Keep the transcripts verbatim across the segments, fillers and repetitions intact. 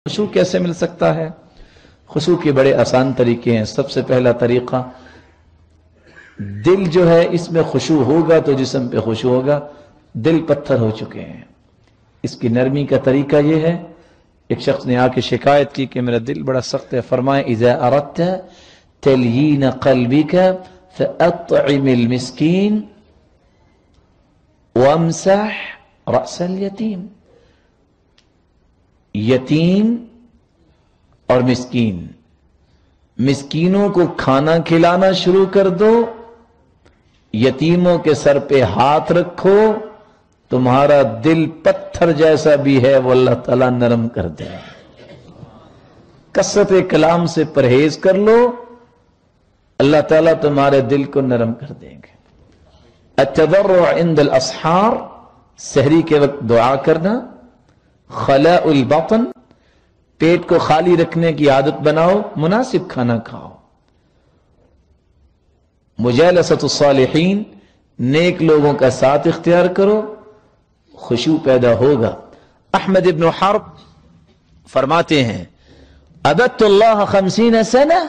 खुशू कैसे मिल सकता है؟ खुशू के बड़े आसान तरीके हैं। सबसे पहला तरीका, दिल जो है इसमें खुशू होगा तो जिस्म पे खुशू होगा। दिल पत्थर हो चुके हैं। इसकी नरमी का तरीका यह है, एक शख्स ने आके शिकायत की कि मेरा दिल बड़ा सख्त है। फरमाए इज़ा अरदत तलयीन क़ल्बिका फ़अत्इमिल मिस्कीन वमसह रअसल यतीम। यतीम और मिस्कीन, मिस्कीनों को खाना खिलाना शुरू कर दो, यतीमों के सर पे हाथ रखो, तुम्हारा दिल पत्थर जैसा भी है वो अल्लाह ताला नरम कर दे। कसरत कलाम से परहेज कर लो, अल्लाह ताला तुम्हारे दिल को नरम कर देंगे। अत्तदर्रु इंदल असहार, सहरी के वक्त दुआ करना। खलाउल बतन, पेट को खाली रखने की आदत बनाओ, मुनासिब खाना खाओ। मुजालसतुस सालिहीन, नेक लोगों का साथ इख्तियार करो, खुशू पैदा होगा। अहमद इब्न हर्ब फरमाते हैं, अबदतुल्लाह खमसीन सना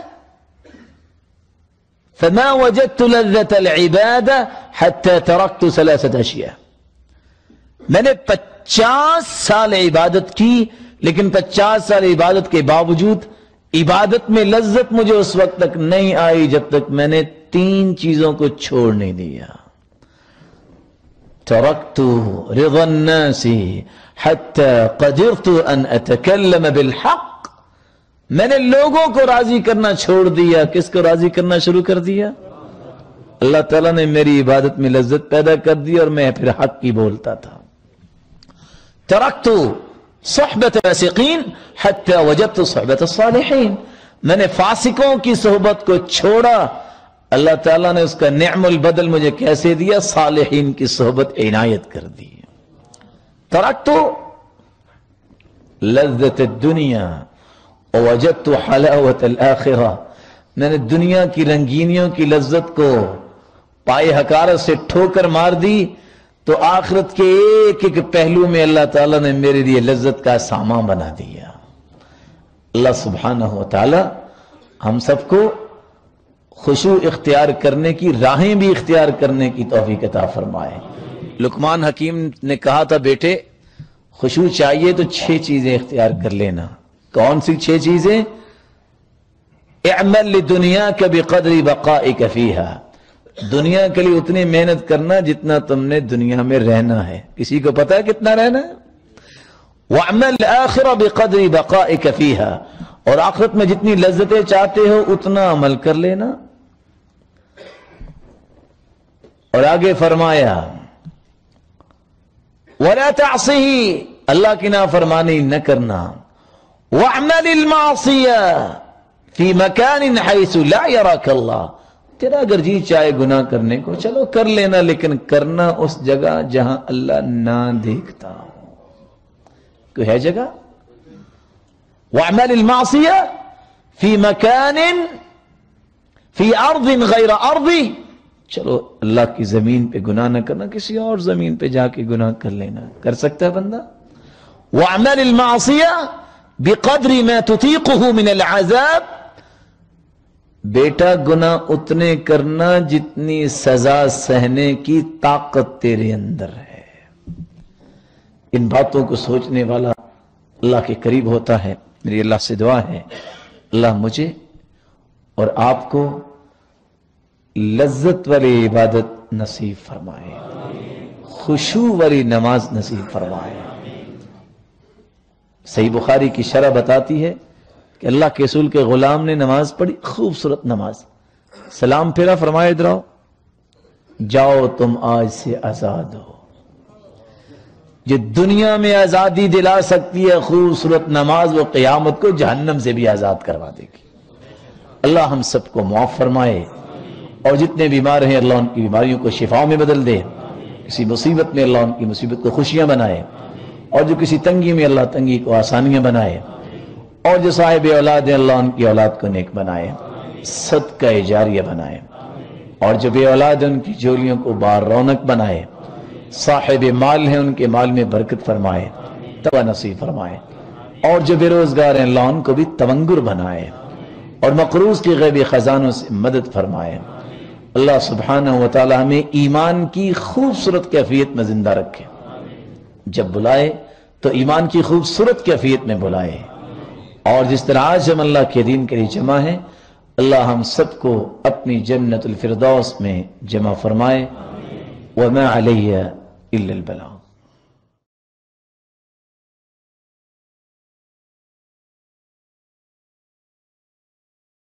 फमा वजदतु लज़्ज़तल इबादा हत्ता तरक्तु सलासत अशिया। मैंने पचास साल इबादत की, लेकिन पचास साल इबादत के बावजूद इबादत में लज्जत मुझे उस वक्त तक नहीं आई जब तक मैंने तीन चीजों को छोड़ नहीं दिया। तरक्तु रिज़न नासी हत्ता क़दिरतु अन अतकल्लम बिल हक़। मैंने लोगों को राजी करना छोड़ दिया। किसको राजी करना शुरू कर दिया? अल्लाह ताला ने मेरी इबादत में लज्जत पैदा कर दी और मैं फिर हक की बोलता था। तरक्तु सुहबत फासिकीन हत्ता वजदतु सुहबत सालिहीन। मैंने फासिकों की सोहबत को छोड़ा, अल्लाह ताला ने उसका निअमुल बदल मुझे कैसे दिया? सालिहीन की सोहबत इनायत कर दी। तरक्तु लज़्ज़त दुनिया वजदतु हलावतल आखिरा। मैंने दुनिया की रंगीनियों की लज्जत को पाए हकारत से ठोकर मार दी, तो आखिरत के एक एक पहलू में अल्लाह ताला ने मेरे लिए लज्जत का सामान बना दिया। अल्लाह सुब्हानहु व तआला हम सबको खुशू इख्तियार करने की राहें भी इख्तियार करने की तौफीक अता फरमाए। लुकमान हकीम ने कहा था, बेटे खुशू चाहिए तो छह चीजें इख्तियार कर लेना। कौन सी छह चीजें? इअमल लिदुनियाका बिक़द्रि बक़ाइका फ़ीहा। दुनिया के लिए उतनी मेहनत करना जितना तुमने दुनिया में रहना है। किसी को पता है कितना रहना है? वअमल आखिरा बिक़द्रि बक़ाइका फ़ीहा। और आखिरत में जितनी लज्जतें चाहते हो उतना अमल कर लेना। और आगे फरमाया, वला तअसिही, अल्लाह की नाफरमानी न करना। वअमलिल मासिया फी मकानिन हैसु ला यराकल्लाह। तेरा अगर जी चाहे गुनाह करने को, चलो कर लेना, लेकिन करना उस जगह जहां अल्लाह ना देखता हो। कोई है जगह? वअमलिल मासिया फी मकानिन फी अर्दिन गैर अर्दी। चलो अल्लाह की जमीन पे गुनाह न करना, किसी और जमीन पे जाके गुनाह कर लेना। कर सकता है बंदा? वअमलिल मासिया बिक़द्रि मा तुतीक़ुहु मिनल अज़ाब। बेटा गुनाह उतने करना जितनी सजा सहने की ताकत तेरे अंदर है। इन बातों को सोचने वाला अल्लाह के करीब होता है। मेरी अल्लाह से दुआ है, अल्लाह मुझे और आपको लज्जत वाली इबादत नसीब फरमाए, खुशू वाली नमाज नसीब फरमाए। सही बुखारी की शरह बताती है कि अल्लाह के रसूल के गुलाम ने नमाज पढ़ी, खूबसूरत नमाज। सलाम फेरा, फरमाया इधर आओ, जाओ तुम आज से आजाद हो। जो दुनिया में आजादी दिला सकती है खूबसूरत नमाज, वो क़यामत को जहन्नम से भी आजाद करवा देगी। अल्लाह हम सबको मुआफ़ फरमाए, और जितने बीमार हैं अल्लाह उनकी बीमारियों को शिफाओं में बदल दे। किसी मुसीबत में अल्लाह उनकी मुसीबत को खुशियां बनाए, और जो किसी तंगी में अल्लाह तंगी को आसानियां बनाए, और जो साहिब औलाद है अल्लाह उनकी औलाद को नेक बनाए, सदका जारिया बनाए, और जो बे औलाद है उनकी झोलियों को बार रौनक बनाए। साहिब माल है उनके माल में बरकत फरमाए, तवा नसीब फरमाए। اور جو بے روزگار ہیں اللہ ان کو بھی تونگر بنائے اور مقروض کی غیبی خزانوں سے مدد فرمائے۔ اللہ سبحانہ و تعالی ہمیں ایمان کی خوبصورت کیفیت میں زندہ رکھے، جب بلائے تو ایمان کی خوبصورت کیفیت میں بلائے، اور جس طرح آج ہم اللہ کے دین کے لیے جمع ہیں اللہ ہم سب کو اپنی جنت الفردوس میں جمع فرمائے۔ وما علیہ الا البلاغ۔